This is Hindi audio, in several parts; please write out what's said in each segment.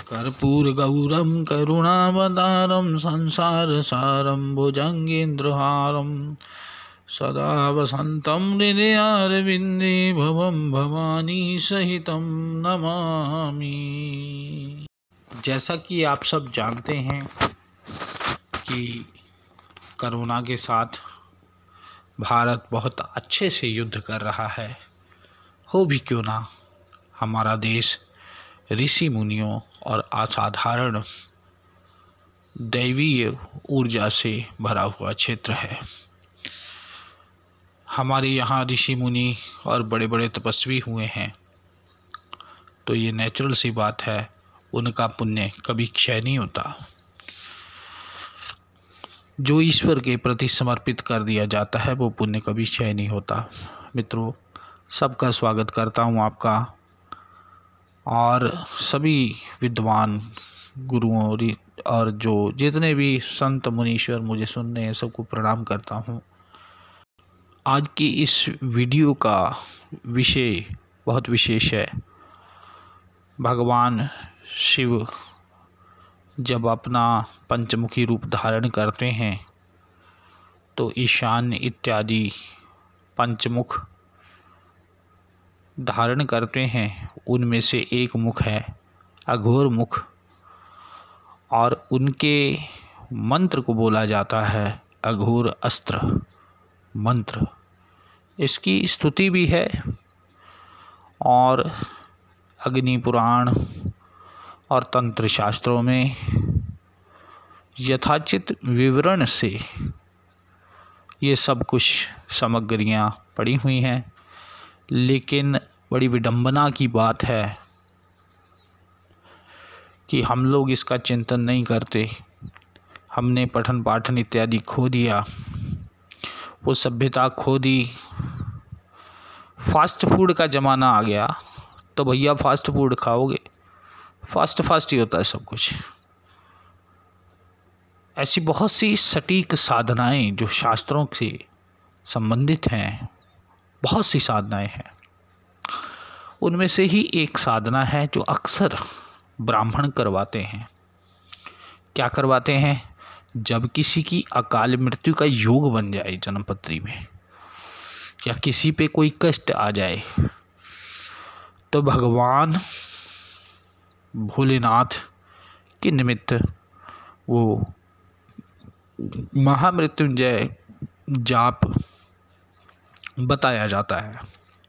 कर्पूरगौरं करुणावतारं संसारसारं भुजगेन्द्रहारं सदा वसन्तं हृदयारविन्दे भवं भवानी सहितं नमामि। जैसा कि आप सब जानते हैं कि कोरोना के साथ भारत बहुत अच्छे से युद्ध कर रहा है। हो भी क्यों ना, हमारा देश ऋषि मुनियों और असाधारण दैवीय ऊर्जा से भरा हुआ क्षेत्र है। हमारे यहाँ ऋषि मुनि और बड़े बड़े तपस्वी हुए हैं, तो ये नेचुरल सी बात है, उनका पुण्य कभी क्षय नहीं होता। जो ईश्वर के प्रति समर्पित कर दिया जाता है वो पुण्य कभी क्षय नहीं होता। मित्रों, सबका स्वागत करता हूँ आपका, और सभी विद्वान गुरुओं और जो जितने भी संत मुनीश्वर मुझे सुनने हैं सबको प्रणाम करता हूँ। आज की इस वीडियो का विषय बहुत विशेष है। भगवान शिव जब अपना पंचमुखी रूप धारण करते हैं तो ईशान्य इत्यादि पंचमुख धारण करते हैं। उनमें से एक मुख है अघोर मुख, और उनके मंत्र को बोला जाता है अघोर अस्त्र मंत्र। इसकी स्तुति भी है, और अग्नि पुराण और तंत्र शास्त्रों में यथाचित विवरण से ये सब कुछ सामग्रियाँ पड़ी हुई हैं। लेकिन बड़ी विडंबना की बात है कि हम लोग इसका चिंतन नहीं करते। हमने पठन पाठन इत्यादि खो दिया, वो सभ्यता खो दी। फास्ट फूड का ज़माना आ गया तो भैया फास्ट फूड खाओगे, फास्ट ही होता है सब कुछ। ऐसी बहुत सी सटीक साधनाएं जो शास्त्रों से संबंधित हैं, बहुत सी साधनाएं हैं। उनमें से ही एक साधना है जो अक्सर ब्राह्मण करवाते हैं। क्या करवाते हैं? जब किसी की अकाल मृत्यु का योग बन जाए जन्मपत्री में, या किसी पे कोई कष्ट आ जाए, तो भगवान भोलेनाथ के निमित्त वो महामृत्युंजय जाप बताया जाता है।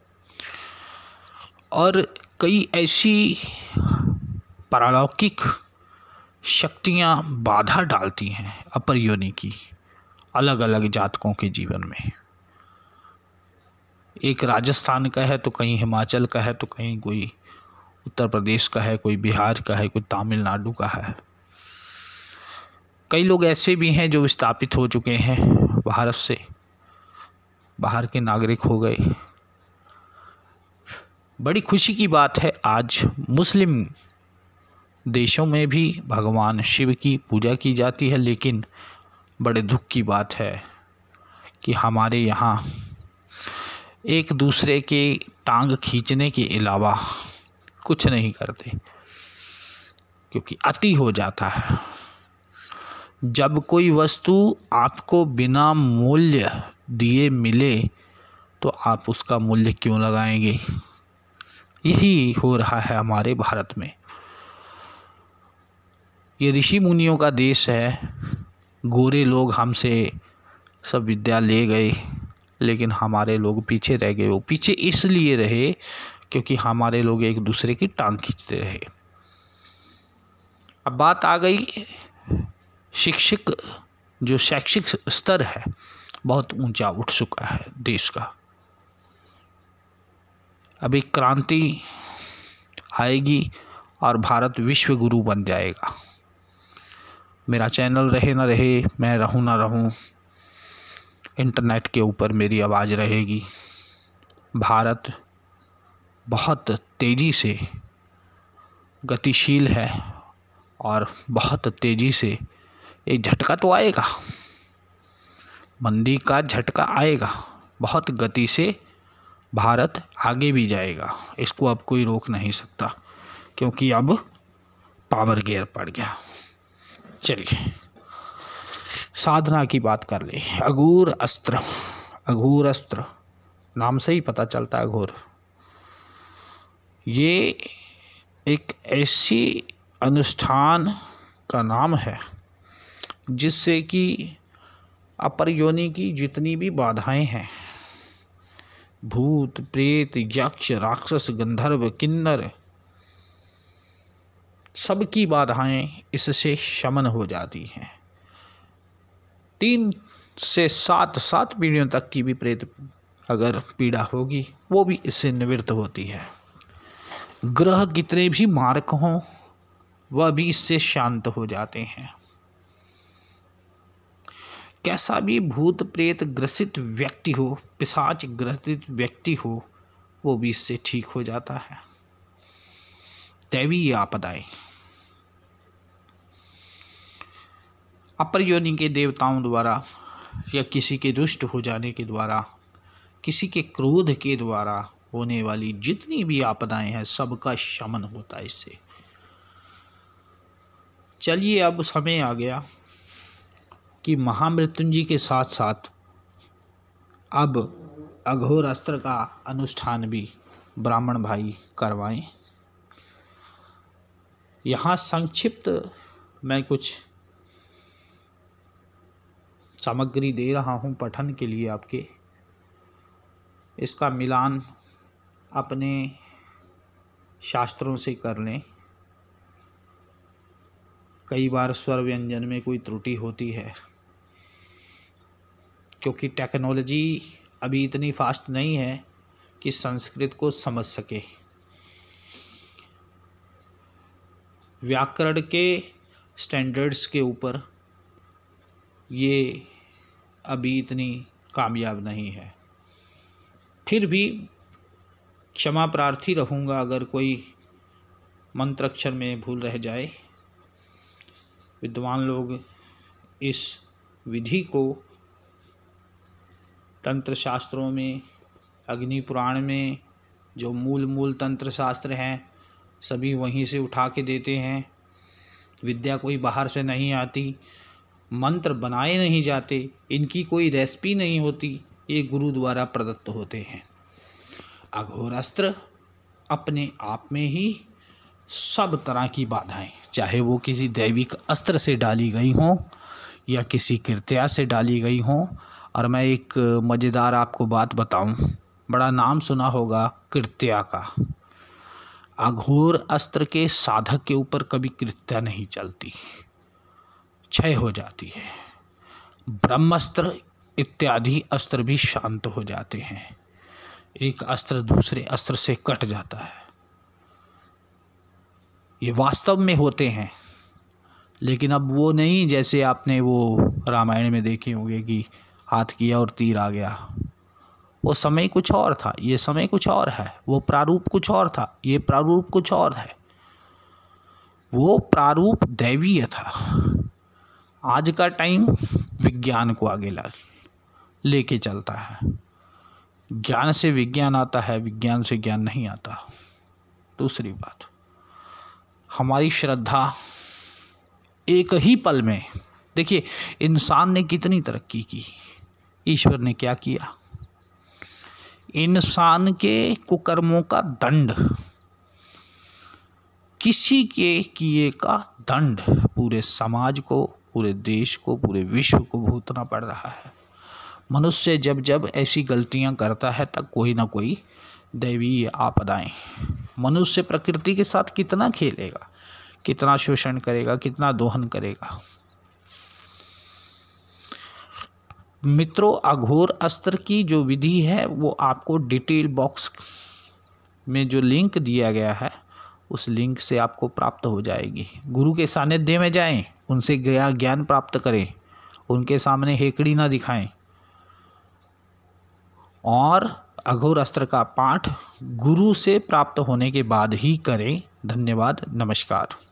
और कई ऐसी पारलौकिक शक्तियाँ बाधा डालती हैं अपर योनि की अलग अलग जातकों के जीवन में। एक राजस्थान का है तो कहीं हिमाचल का है, तो कहीं कोई उत्तर प्रदेश का है, कोई बिहार का है, कोई तमिलनाडु का है। कई लोग ऐसे भी हैं जो विस्थापित हो चुके हैं भारत से, बाहर के नागरिक हो गए। बड़ी खुशी की बात है, आज मुस्लिम देशों में भी भगवान शिव की पूजा की जाती है। लेकिन बड़े दुख की बात है कि हमारे यहाँ एक दूसरे के टांग खींचने के अलावा कुछ नहीं करते, क्योंकि अति हो जाता है। जब कोई वस्तु आपको बिना मूल्य दिए मिले तो आप उसका मूल्य क्यों लगाएंगे? यही हो रहा है हमारे भारत में। ये ऋषि मुनियों का देश है। गोरे लोग हमसे सब विद्या ले गए, लेकिन हमारे लोग पीछे रह गए। वो पीछे इसलिए रहे क्योंकि हमारे लोग एक दूसरे की टांग खींचते रहे। अब बात आ गई शिक्षक, जो शैक्षिक स्तर है बहुत ऊंचा उठ चुका है देश का। अब एक क्रांति आएगी और भारत विश्व गुरु बन जाएगा। मेरा चैनल रहे ना रहे, मैं रहूं ना रहूं, इंटरनेट के ऊपर मेरी आवाज़ रहेगी। भारत बहुत तेज़ी से गतिशील है और बहुत तेज़ी से एक झटका तो आएगा, मंदी का झटका आएगा। बहुत गति से भारत आगे भी जाएगा, इसको अब कोई रोक नहीं सकता, क्योंकि अब पावर गियर पड़ गया। चलिए साधना की बात कर ले। अघोर अस्त्र, अघोर अस्त्र नाम से ही पता चलता है अघोर। ये एक ऐसी अनुष्ठान का नाम है जिससे कि अपर योनि की जितनी भी बाधाएं हैं, भूत प्रेत यक्ष राक्षस गंधर्व किन्नर, सबकी बाधाएं इससे शमन हो जाती हैं। 3 से 7 पीढ़ियों तक की भी प्रेत अगर पीड़ा होगी वो भी इससे निवृत्त होती है। ग्रह कितने भी मारक हों वह भी इससे शांत हो जाते हैं। कैसा भी भूत प्रेत ग्रसित व्यक्ति हो, पिशाच ग्रसित व्यक्ति हो, वो भी इससे ठीक हो जाता है। दैवीय आपदाएं, अपर योनि के देवताओं द्वारा या किसी के रुष्ट हो जाने के द्वारा, किसी के क्रोध के द्वारा होने वाली जितनी भी आपदाएं हैं सबका शमन होता है इससे। चलिए अब समय आ गया कि महामृत्युंजय के साथ साथ अब अघोर अस्त्र का अनुष्ठान भी ब्राह्मण भाई करवाएं। यहाँ संक्षिप्त मैं कुछ सामग्री दे रहा हूँ पठन के लिए आपके। इसका मिलान अपने शास्त्रों से कर लें। कई बार स्वर व्यंजन में कोई त्रुटि होती है क्योंकि टेक्नोलॉजी अभी इतनी फास्ट नहीं है कि संस्कृत को समझ सके। व्याकरण के स्टैंडर्ड्स के ऊपर ये अभी इतनी कामयाब नहीं है। फिर भी क्षमा प्रार्थी रहूँगा अगर कोई मंत्राक्षर में भूल रह जाए। विद्वान लोग इस विधि को तंत्र शास्त्रों में, अग्नि पुराण में जो मूल तंत्र शास्त्र हैं सभी वहीं से उठा के देते हैं। विद्या कोई बाहर से नहीं आती, मंत्र बनाए नहीं जाते, इनकी कोई रेसिपी नहीं होती, ये गुरु द्वारा प्रदत्त होते हैं। अघोर अस्त्र अपने आप में ही सब तरह की बाधाएं, चाहे वो किसी दैविक अस्त्र से डाली गई हों या किसी कृत्या से डाली गई हों। और मैं एक मज़ेदार आपको बात बताऊं, बड़ा नाम सुना होगा कृत्या का। अघोर अस्त्र के साधक के ऊपर कभी कृत्या नहीं चलती, क्षय हो जाती है। ब्रह्मास्त्र इत्यादि अस्त्र भी शांत हो जाते हैं। एक अस्त्र दूसरे अस्त्र से कट जाता है। ये वास्तव में होते हैं, लेकिन अब वो नहीं जैसे आपने वो रामायण में देखे होंगे कि हाथ किया और तीर आ गया। वो समय कुछ और था, ये समय कुछ और है। वो प्रारूप कुछ और था, ये प्रारूप कुछ और है। वो प्रारूप दैवीय था। आज का टाइम विज्ञान को आगे लेके चलता है। ज्ञान से विज्ञान आता है, विज्ञान से ज्ञान नहीं आता। दूसरी बात, हमारी श्रद्धा एक ही पल में, देखिए इंसान ने कितनी तरक्की की, ईश्वर ने क्या किया। इंसान के कुकर्मों का दंड, किसी के किए का दंड पूरे समाज को, पूरे देश को, पूरे विश्व को भुगतना पड़ रहा है। मनुष्य जब जब ऐसी गलतियां करता है तब कोई ना कोई दैवीय आपदाएं। मनुष्य प्रकृति के साथ कितना खेलेगा, कितना शोषण करेगा, कितना दोहन करेगा। मित्रों, अघोर अस्त्र की जो विधि है वो आपको डिटेल बॉक्स में जो लिंक दिया गया है उस लिंक से आपको प्राप्त हो जाएगी। गुरु के सानिध्य में जाएं, उनसे ज्ञान प्राप्त करें, उनके सामने हेकड़ी ना दिखाएं और अघोर अस्त्र का पाठ गुरु से प्राप्त होने के बाद ही करें। धन्यवाद, नमस्कार।